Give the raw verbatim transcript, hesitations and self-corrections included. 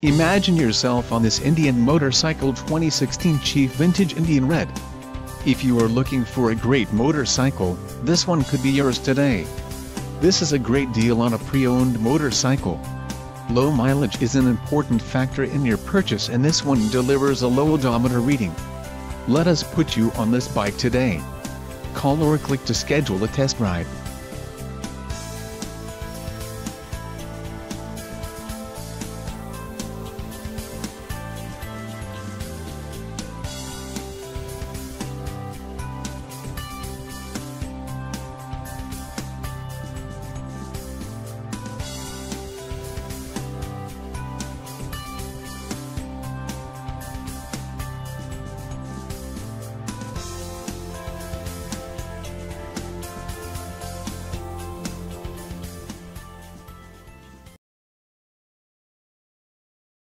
Imagine yourself on this Indian motorcycle twenty sixteen Chief Vintage Indian Red. If you are looking for a great motorcycle, this one could be yours today. This is a great deal on a pre-owned motorcycle. Low mileage is an important factor in your purchase, and this one delivers a low odometer reading. Let us put you on this bike today. Call or click to schedule a test ride.